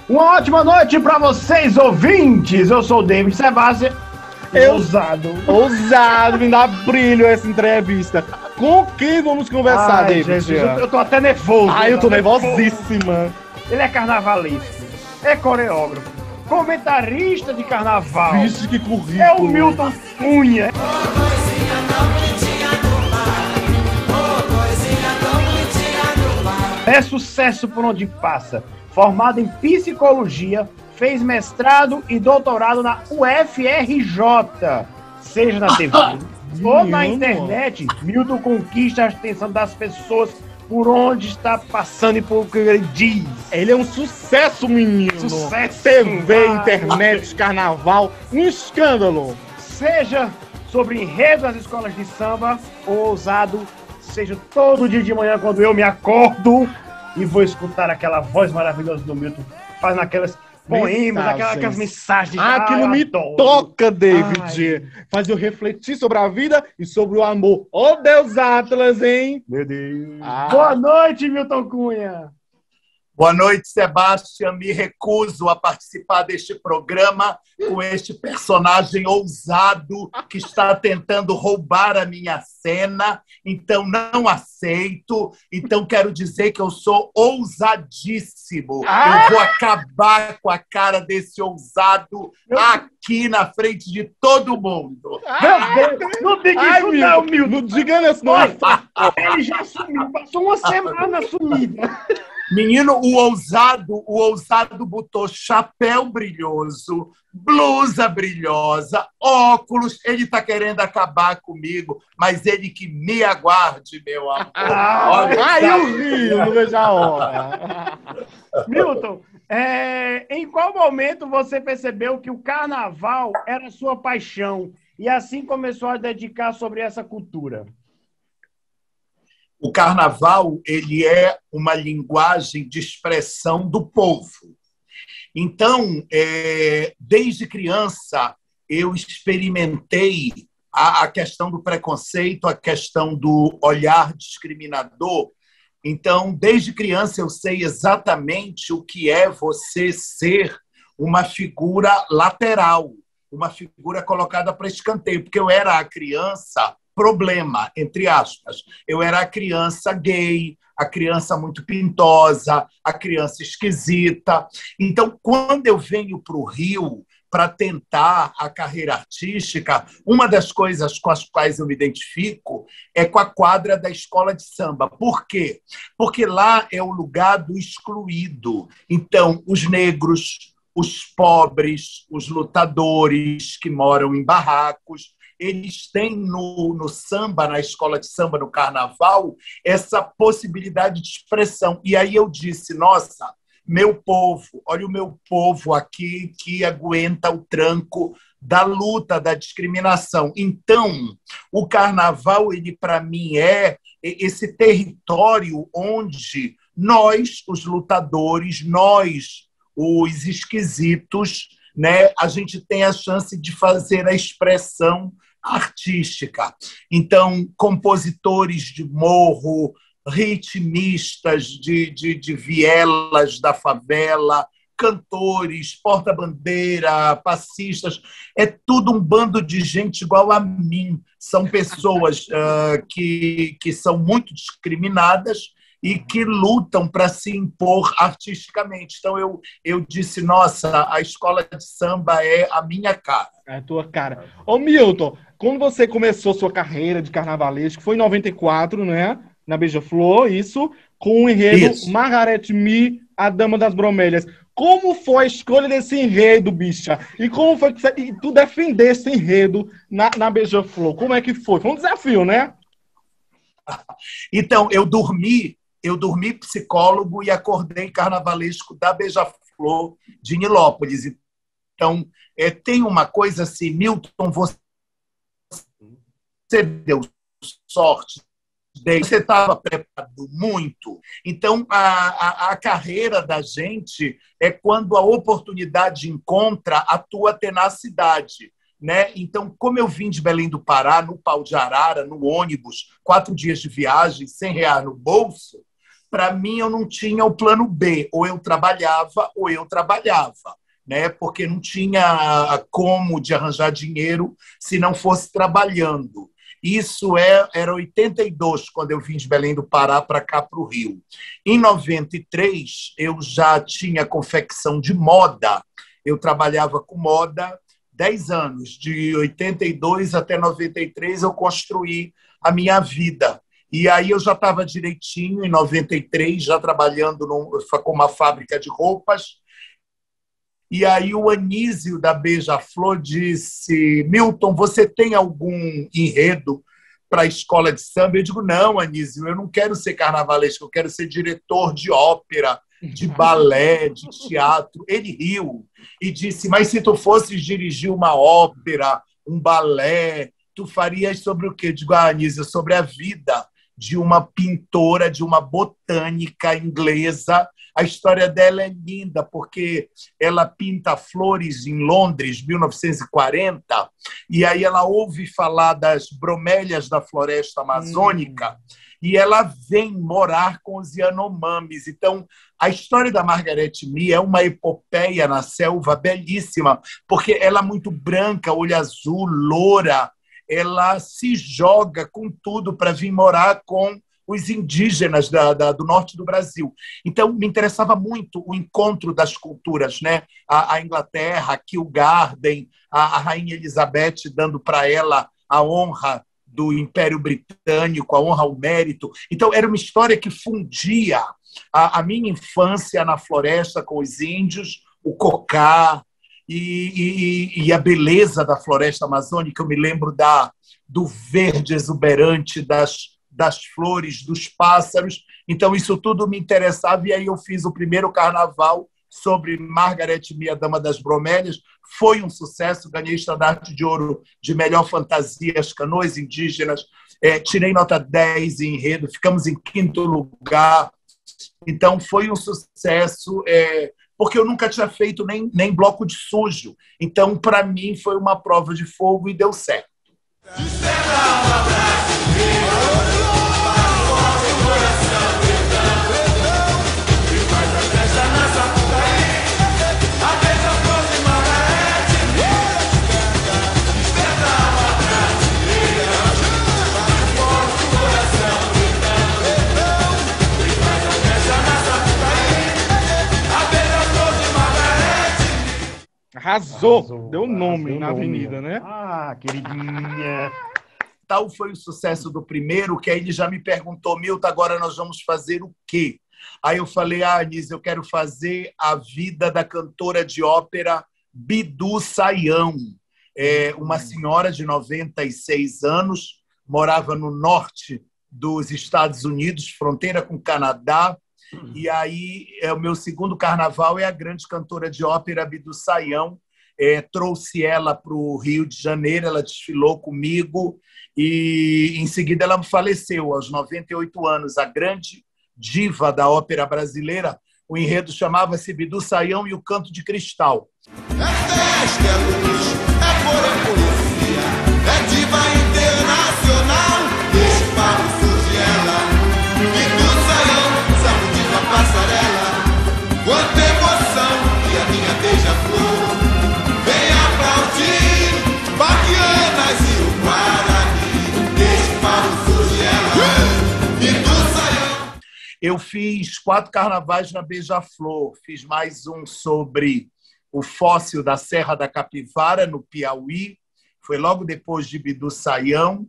Uma ótima noite para vocês, ouvintes. Eu sou o David Sebastião. Ousado, me dá brilho essa entrevista. Com quem vamos conversar, David? Jesus, eu tô até nervoso. Eu tô nervosíssima. Ele é carnavalesco, é coreógrafo, comentarista de carnaval. Vixe, que currículo. É o Milton Cunha. É sucesso por onde passa. Formado em psicologia, fez mestrado e doutorado na UFRJ. Seja na TV ou na internet, Milton conquista a atenção das pessoas por onde está passando e por o que ele diz. Ele é um sucesso, menino. Sucesso. TV, internet, carnaval, um escândalo. Seja sobre enredo das escolas de samba ou ousado, seja todo dia de manhã quando eu me acordo e vou escutar aquela voz maravilhosa do Milton, fazendo aquelas poemas, aquelas mensagens. Aquilo me toca, David. Faz eu refletir sobre a vida e sobre o amor. Oh, Deus Atlas, hein? Meu Deus. Boa noite, Milton Cunha. Boa noite, Sebastião. Me recuso a participar deste programa com este personagem ousado que está tentando roubar a minha cena. Então, não aceito. Então, quero dizer que eu sou ousadíssimo. Eu vou acabar com a cara desse ousado aqui na frente de todo mundo. Meu Deus, não diga isso não, Milton. Não diga isso não. Ele já sumiu, passou uma semana sumida. Menino, o ousado botou chapéu brilhoso, blusa brilhosa, óculos. Ele está querendo acabar comigo, mas ele que me aguarde, meu amor. Eu rio, não vejo a hora. Milton, em qual momento você percebeu que o carnaval era sua paixão e assim começou a dedicar sobre essa cultura? O carnaval, ele é uma linguagem de expressão do povo. Então, desde criança, eu experimentei a questão do preconceito, a questão do olhar discriminador. Então, desde criança, eu sei exatamente o que é você ser uma figura lateral, uma figura colocada para escanteio, porque eu era a criança problema, entre aspas. Eu era a criança gay, a criança muito pintosa, a criança esquisita. Então, quando eu venho para o Rio para tentar a carreira artística, uma das coisas com as quais eu me identifico é com a quadra da escola de samba. Por quê? Porque lá é o lugar do excluído. Então, os negros, os pobres, os lutadores que moram em barracos, eles têm no samba, na escola de samba, no carnaval, essa possibilidade de expressão. E aí eu disse, nossa, meu povo, olha o meu povo aqui que aguenta o tranco da luta, da discriminação. Então, o carnaval, ele para mim é esse território onde nós, os lutadores, nós, os esquisitos, né, a gente tem a chance de fazer a expressão artística. Então, compositores de morro, ritmistas de vielas da favela, cantores, porta-bandeira, passistas, é tudo um bando de gente igual a mim. São pessoas que são muito discriminadas e que lutam para se impor artisticamente. Então, eu disse, nossa, a escola de samba é a minha cara. É a tua cara. Ô, Milton, quando você começou sua carreira de carnavalesco, foi em 94, né? Na Beija-Flor, isso, com o enredo Margarete Me, a Dama das Bromélias. Como foi a escolha desse enredo, bicha? E como foi que tu defendesse esse enredo na Beija-Flor? Como é que foi? Foi um desafio, né? Então, eu dormi psicólogo e acordei carnavalesco da Beija-Flor de Nilópolis. Então, tem uma coisa assim, Milton, você deu sorte, você estava preparado muito. Então, a carreira da gente é quando a oportunidade encontra a tua tenacidade. Né? Então, como eu vim de Belém do Pará, no pau de arara, no ônibus, 4 dias de viagem, R$100 no bolso, para mim, eu não tinha o plano B. Ou eu trabalhava, né? Porque não tinha como de arranjar dinheiro se não fosse trabalhando. Isso era 82, quando eu vim de Belém do Pará para cá, para o Rio. Em 93, eu já tinha confecção de moda. Eu trabalhava com moda 10 anos. De 82 até 93, eu construí a minha vida. E aí eu já estava direitinho, em 93, já trabalhando com uma fábrica de roupas. E aí o Anísio da Beija-Flor disse: Milton, você tem algum enredo para a escola de samba? Eu digo: não, Anísio, eu não quero ser carnavalesco, eu quero ser diretor de ópera, de balé, de teatro. Ele riu e disse: mas se tu fosses dirigir uma ópera, um balé, tu farias sobre o quê? Eu digo: Anísio, sobre a vida de uma pintora, de uma botânica inglesa. A história dela é linda, porque ela pinta flores em Londres, 1940, e aí ela ouve falar das bromélias da floresta amazônica, e ela vem morar com os Yanomamis. Então, a história da Margaret Mee é uma epopeia na selva belíssima, porque ela é muito branca, olho azul, loura, ela se joga com tudo para vir morar com os indígenas do norte do Brasil. Então, me interessava muito o encontro das culturas, né? A Inglaterra, a Kew Garden, a Rainha Elizabeth dando para ela a honra do Império Britânico, a honra ao mérito. Então, era uma história que fundia a minha infância na floresta com os índios, o cocá, e a beleza da floresta amazônica. Eu me lembro do verde exuberante, das flores, dos pássaros. Então, isso tudo me interessava, e aí eu fiz o primeiro carnaval sobre Margaret Mee, a Dama das Bromélias. Foi um sucesso, ganhei estandarte de ouro de melhor fantasia, as canoas indígenas, tirei nota 10 em enredo, ficamos em 5º lugar. Então, foi um sucesso, porque eu nunca tinha feito nem bloco de sujo. Então, para mim, foi uma prova de fogo e deu certo. Arrasou. Deu nome na avenida, né? Ah, queridinha. Tal foi o sucesso do primeiro, que aí ele já me perguntou: Milton, agora nós vamos fazer o quê? Aí eu falei: Anísio, eu quero fazer a vida da cantora de ópera Bidu Sayão. Uma senhora de 96 anos, morava no norte dos Estados Unidos, fronteira com o Canadá. E aí, o meu segundo carnaval é a grande cantora de ópera Bidu Sayão. Trouxe ela para o Rio de Janeiro, ela desfilou comigo e, em seguida, ela faleceu aos 98 anos. A grande diva da ópera brasileira. O enredo chamava-se Bidu Sayão e o Canto de Cristal. Festa, é luz, é cor, é poesia, é diva internacional. Deixa o papo surge ela, Bidu Sayão, sacudindo a passarela. Quanta emoção e a minha beija-flor vem aplaudir Baquianas e o Guarani. Deixa o papo surge ela, Bidu Sayão. Eu fiz 4 carnavais na Beija-Flor, fiz mais um sobre o fóssil da Serra da Capivara, no Piauí, foi logo depois de Bidu Sayão.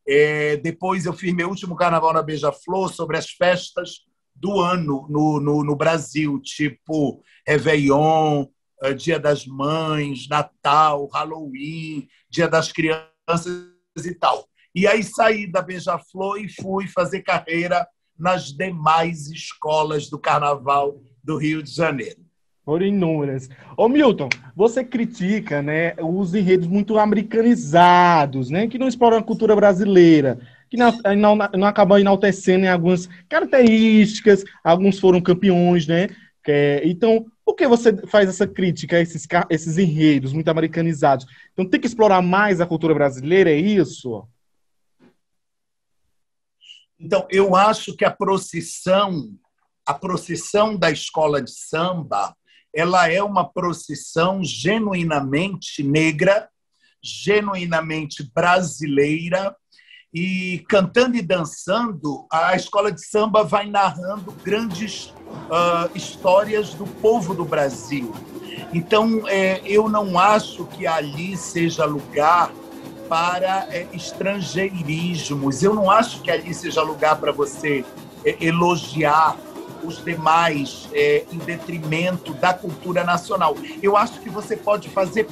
Depois eu fiz meu último carnaval na Beija-Flor sobre as festas do ano no Brasil, tipo Réveillon, Dia das Mães, Natal, Halloween, Dia das Crianças e tal. E aí saí da Beija-Flor e fui fazer carreira nas demais escolas do Carnaval do Rio de Janeiro. Foram inúmeras. Ô, Milton, você critica, né, os enredos muito americanizados, né, que não exploram a cultura brasileira, que não acabam enaltecendo em algumas características, alguns foram campeões, né? Então, por que você faz essa crítica a esses enredos muito americanizados? Então, tem que explorar mais a cultura brasileira, é isso? Então, eu acho que a procissão a procissão da escola de samba, ela é uma procissão genuinamente negra, genuinamente brasileira, e cantando e dançando, a escola de samba vai narrando grandes histórias do povo do Brasil. Então, eu não acho que ali seja lugar para estrangeirismos. Eu não acho que ali seja lugar para você elogiar os demais em detrimento da cultura nacional. Eu acho que você pode fazer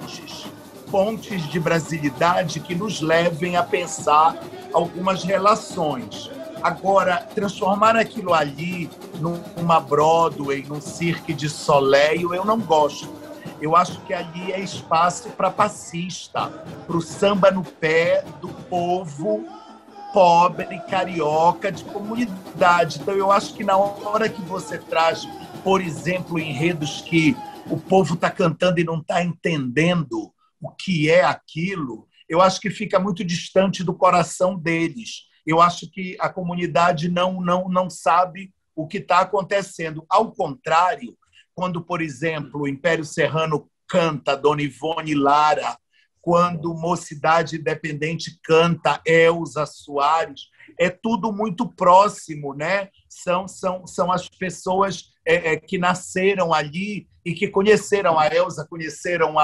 pontes de brasilidade que nos levem a pensar algumas relações. Agora, transformar aquilo ali numa Broadway, num Cirque de Soleil, eu não gosto. Eu acho que ali é espaço para passista, para o samba no pé do povo pobre, carioca, de comunidade. Então, eu acho que na hora que você traz, por exemplo, enredos que o povo está cantando e não está entendendo o que é aquilo, eu acho que fica muito distante do coração deles. Eu acho que a comunidade não sabe o que está acontecendo. Ao contrário, quando, por exemplo, o Império Serrano canta Dona Ivone Lara, quando Mocidade Independente canta Elza Soares, é tudo muito próximo, né? São as pessoas que nasceram ali e que conheceram a Elza, conheceram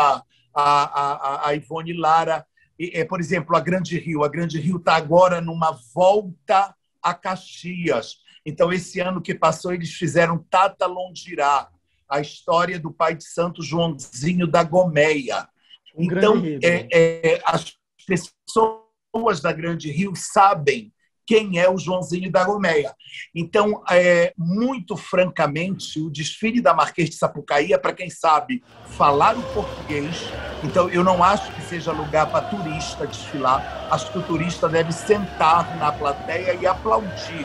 a Ivone Lara. Por exemplo, a Grande Rio está agora numa volta a Caxias. Então, esse ano que passou, eles fizeram Tata Londirá, a história do pai de santo Joãozinho da Gomeia. Então, as pessoas da Grande Rio sabem quem é o Joãozinho da Gomeia. Então, muito francamente, o desfile da Marquês de Sapucaí é para quem sabe falar o português. Então, eu não acho que seja lugar para turista desfilar. Acho que o turista deve sentar na plateia e aplaudir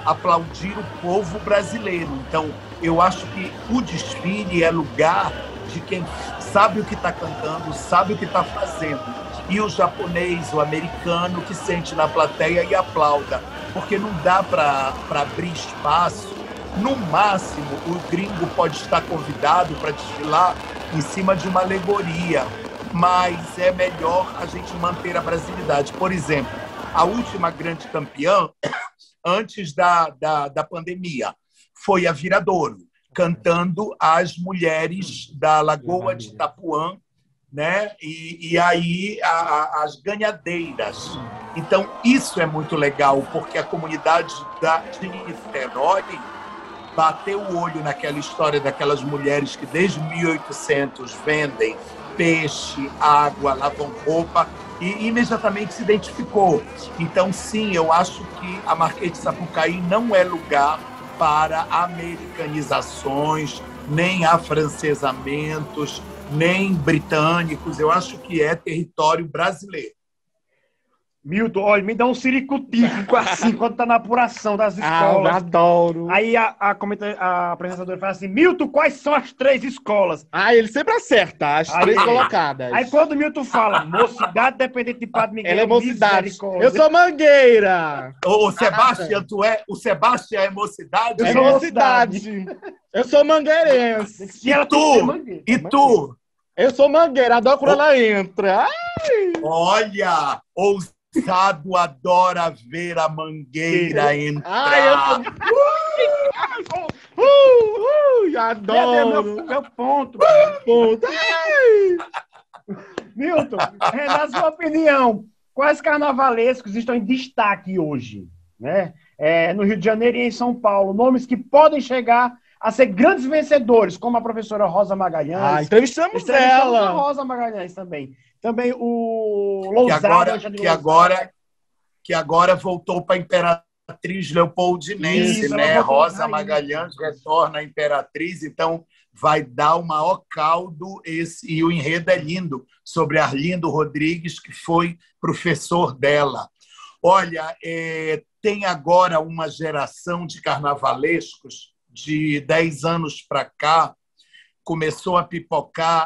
o povo brasileiro. Então, eu acho que o desfile é lugar de quem sabe o que está cantando, sabe o que está fazendo. E o japonês, o americano, que sente na plateia e aplauda. Porque não dá para abrir espaço. No máximo, o gringo pode estar convidado para desfilar em cima de uma alegoria, mas é melhor a gente manter a brasilidade. Por exemplo, a última grande campeã, antes da pandemia, foi a Viradouro, cantando as mulheres da Lagoa de Itapuã, né? E aí as ganhadeiras. Então, isso é muito legal, porque a comunidade de Niterói bateu o olho naquela história daquelas mulheres que desde 1800 vendem peixe, água, lavam roupa, e imediatamente se identificou. Então, sim, eu acho que a Marquês de Sapucaí não é lugar para americanizações, nem afrancesamentos, nem britânicos. Eu acho que é território brasileiro. Milton, olha, me dá um ciricutico assim, quando tá na apuração das escolas. Eu adoro. Aí a apresentadora fala assim, Milton, quais são as 3 escolas? Ele sempre acerta, as 3 colocadas. Aí quando o Milton fala, Mocidade Dependente de Padre Miguel, ela é Mocidade. Eu sou Mangueira. Ô, Sebastião, o Sebastião é Mocidade? Eu sou Mocidade. Eu sou mangueirense. E tu? Eu sou Mangueira, adoro quando ela entra. Ai. Olha, ousado adora ver a Mangueira entrar. Adoro. Meu ponto. Milton, na sua opinião, quais carnavalescos estão em destaque hoje, né? No Rio de Janeiro e em São Paulo, nomes que podem chegar a ser grandes vencedores, como a professora Rosa Magalhães. Entrevistamos ela. A Rosa Magalhães também. Também o Lousada. Que agora voltou para a Imperatriz Leopoldinense, né? Rosa Magalhães retorna à Imperatriz, então vai dar o maior caldo. E o enredo é lindo, sobre Arlindo Rodrigues, que foi professor dela. Olha, tem agora uma geração de carnavalescos de 10 anos para cá, começou a pipocar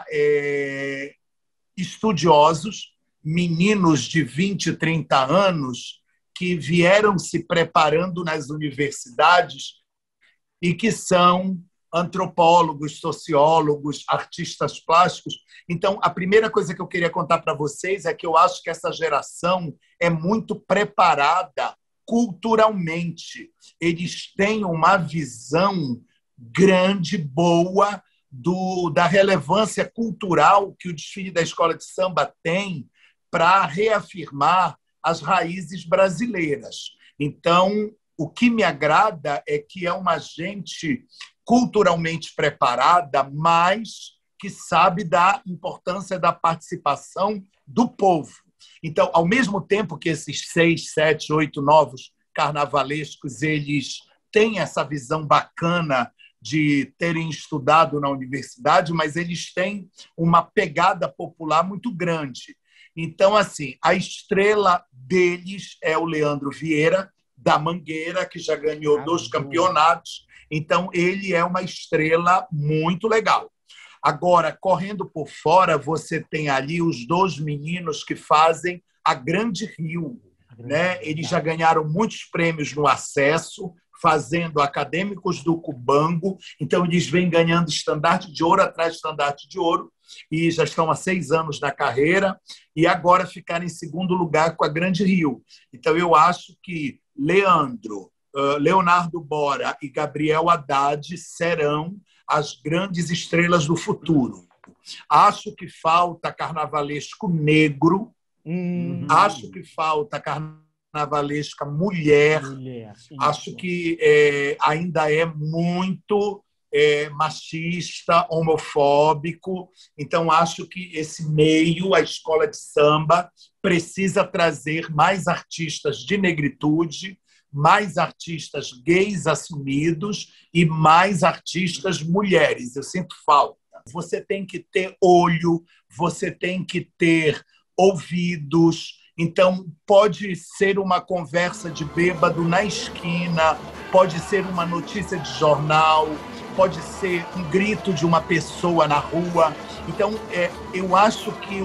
estudiosos, meninos de 20, 30 anos, que vieram se preparando nas universidades e que são antropólogos, sociólogos, artistas plásticos. Então, a primeira coisa que eu queria contar para vocês é que eu acho que essa geração é muito preparada culturalmente. Eles têm uma visão grande, boa, da relevância cultural que o desfile da escola de samba tem para reafirmar as raízes brasileiras. Então, o que me agrada é que é uma gente culturalmente preparada, mas que sabe da importância da participação do povo. Então, ao mesmo tempo que esses 6, 7, 8 novos carnavalescos eles têm essa visão bacana de terem estudado na universidade, mas eles têm uma pegada popular muito grande. Então, assim, a estrela deles é o Leandro Vieira, da Mangueira, que já ganhou 2 campeonatos. Então, ele é uma estrela muito legal. Agora, correndo por fora, você tem ali os 2 meninos que fazem a Grande Rio. Né? Eles já ganharam muitos prêmios no acesso, fazendo Acadêmicos do Cubango. Então, eles vêm ganhando estandarte de ouro atrás de estandarte de ouro e já estão há 6 anos na carreira e agora ficaram em segundo lugar com a Grande Rio. Então, eu acho que Leandro, Leonardo Bora e Gabriel Haddad serão as grandes estrelas do futuro. Acho que falta carnavalesco negro, acho que falta carnavalesca mulher, acho que ainda é muito machista, homofóbico. Então, acho que esse meio, a escola de samba, precisa trazer mais artistas de negritude, mais artistas gays assumidos e mais artistas mulheres. Eu sinto falta. Você tem que ter olho, você tem que ter ouvidos. Então, pode ser uma conversa de bêbado na esquina, pode ser uma notícia de jornal, pode ser um grito de uma pessoa na rua. Então, eu acho que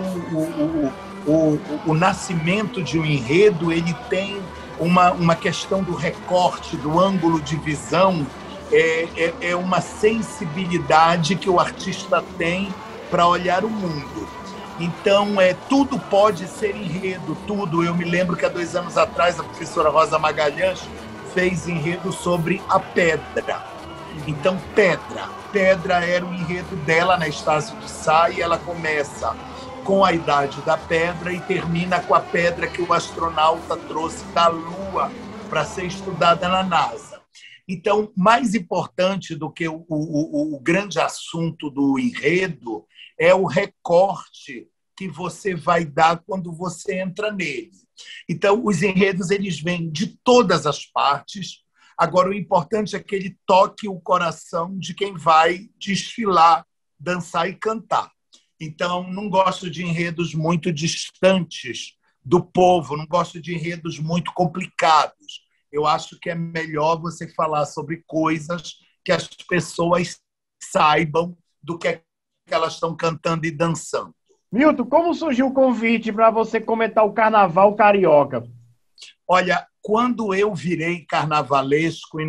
o nascimento de um enredo ele tem uma questão do recorte, do ângulo de visão, é uma sensibilidade que o artista tem para olhar o mundo. Então, tudo pode ser enredo, tudo. Eu me lembro que há 2 anos atrás a professora Rosa Magalhães fez enredo sobre a pedra. Então, Pedra era o enredo dela na Estácio de Sá e ela começa com a idade da pedra e termina com a pedra que o astronauta trouxe da Lua para ser estudada na NASA. Então, mais importante do que o grande assunto do enredo é o recorte que você vai dar quando você entra nele. Então, os enredos eles vêm de todas as partes. Agora, o importante é que ele toque o coração de quem vai desfilar, dançar e cantar. Então, não gosto de enredos muito distantes do povo, não gosto de enredos muito complicados. Eu acho que é melhor você falar sobre coisas que as pessoas saibam do que elas estão cantando e dançando. Milton, como surgiu o convite para você comentar o Carnaval Carioca? Olha, quando eu virei carnavalesco em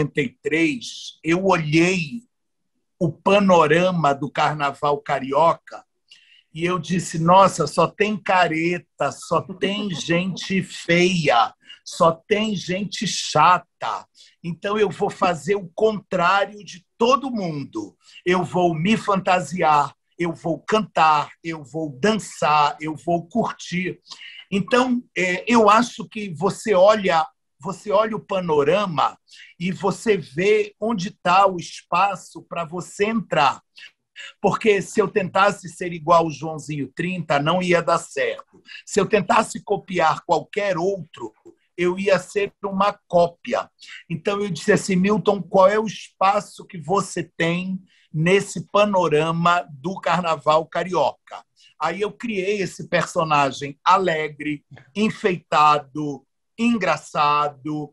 93, eu olhei o panorama do Carnaval Carioca e eu disse, nossa, só tem careta, só tem gente feia, só tem gente chata. Então eu vou fazer o contrário de todo mundo. Eu vou me fantasiar, eu vou cantar, eu vou dançar, eu vou curtir. Então, eu acho que você olha o panorama e você vê onde está o espaço para você entrar. Porque se eu tentasse ser igual ao Joãozinho 30, não ia dar certo. Se eu tentasse copiar qualquer outro, eu ia ser uma cópia. Então eu disse assim, Milton, qual é o espaço que você tem nesse panorama do Carnaval Carioca? Aí eu criei esse personagem alegre, enfeitado, engraçado.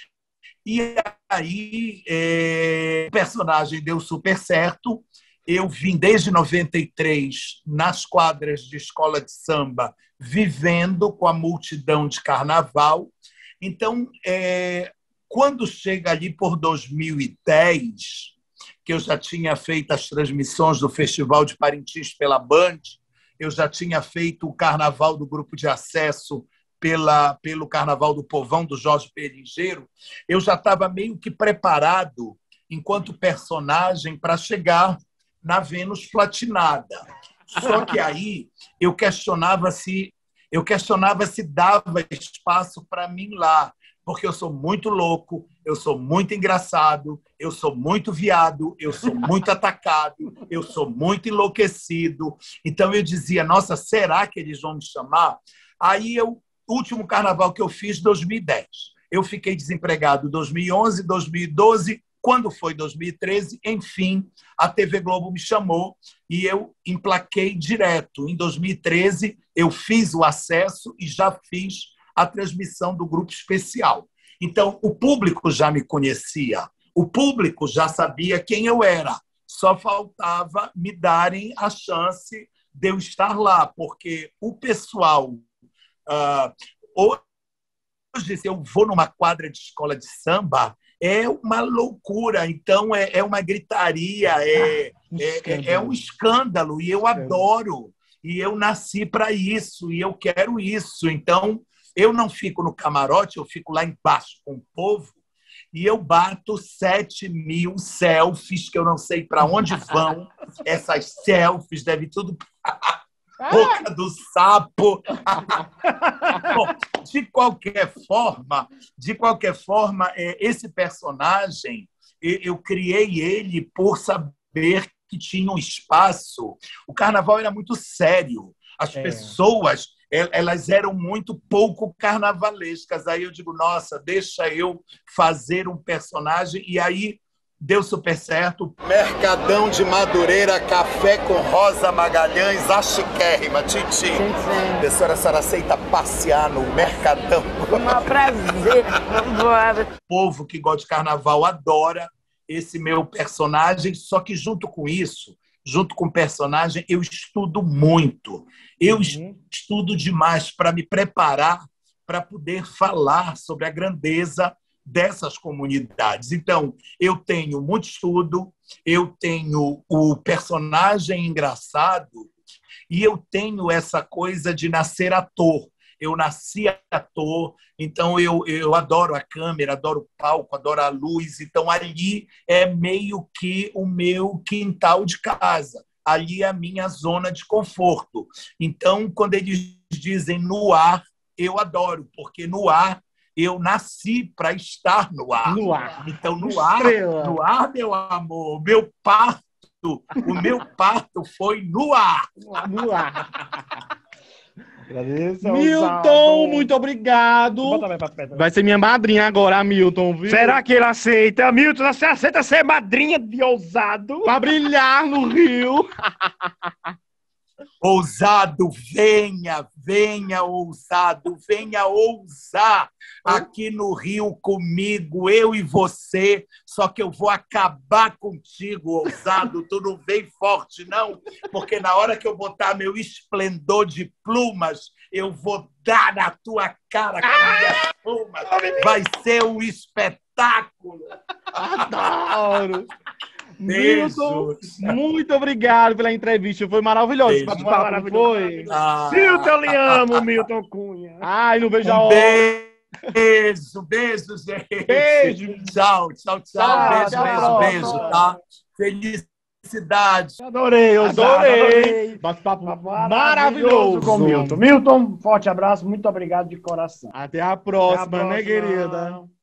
E aí o personagem deu super certo. Eu vim desde 93 nas quadras de escola de samba, vivendo com a multidão de carnaval. Então, quando chega ali por 2010, que eu já tinha feito as transmissões do Festival de Parintins pela Band, eu já tinha feito o Carnaval do Grupo de Acesso pelo Carnaval do Povão, do Jorge Pelingeiro, eu já estava meio que preparado, enquanto personagem, para chegar na Vênus Platinada. Só que aí eu questionava se dava espaço para mim lá, porque eu sou muito louco, eu sou muito engraçado, eu sou muito viado, eu sou muito atacado, eu sou muito enlouquecido. Então eu dizia, nossa, será que eles vão me chamar? Aí o último carnaval que eu fiz, 2010. Eu fiquei desempregado em 2011, 2012, quando foi 2013, enfim, a TV Globo me chamou e eu emplaquei direto. Em 2013, eu fiz o acesso e já fiz a transmissão do Grupo Especial. Então, o público já me conhecia, o público já sabia quem eu era, só faltava me darem a chance de eu estar lá, porque o pessoal... hoje, se eu vou numa quadra de escola de samba, é uma loucura, então é uma gritaria, é um escândalo, e eu adoro, e eu nasci para isso, e eu quero isso. Então, eu não fico no camarote, eu fico lá embaixo com o povo, e eu bato 7.000 selfies, que eu não sei para onde vão, essas selfies, deve tudo... Boca do sapo. Bom, de qualquer forma, esse personagem, eu criei ele por saber que tinha um espaço. O carnaval era muito sério. As pessoas, elas eram muito pouco carnavalescas. Aí eu digo, nossa, deixa eu fazer um personagem. E aí deu super certo. Mercadão de Madureira, café com Rosa Magalhães, a chiquérrima, Titi. A senhora aceita passear no Mercadão? Um prazer. Vambora. O povo que gosta de carnaval adora esse meu personagem, só que junto com isso, junto com o personagem, eu estudo muito. Eu estudo demais para me preparar para poder falar sobre a grandeza dessas comunidades. Então, eu tenho muito estudo, eu tenho o personagem engraçado e eu tenho essa coisa de nascer ator. Eu nasci ator, então eu adoro a câmera, adoro o palco, adoro a luz. Então, ali é meio que o meu quintal de casa. Ali é a minha zona de conforto. Então, quando eles dizem no ar, eu adoro, porque no ar eu nasci para estar no ar. No ar. Então, no ar, meu amor, o meu parto foi no ar. No ar. Agradeço, Milton, muito obrigado. Vai ser minha madrinha agora, Milton, viu? Será que ele aceita? Milton, você aceita ser madrinha de Ousado? Pra brilhar no Rio. Ousado, venha, ousado, venha ousar aqui no Rio comigo, eu e você, só que eu vou acabar contigo, ousado, tu não vem forte não, porque na hora que eu botar meu esplendor de plumas, eu vou dar na tua cara com as minhas plumas, vai ser um espetáculo. Adoro. Beijos. Milton, muito obrigado pela entrevista, foi maravilhoso. Beijo. Foi. Milton, lhe amo, Milton Cunha. Ai, não vejo a hora. Beijo, gente. Beijo. Tchau. Tchau, Beijo, tá? Felicidade. Adorei. Bate-papo maravilhoso com Milton. Milton, forte abraço, muito obrigado de coração. Até a próxima, né, querida?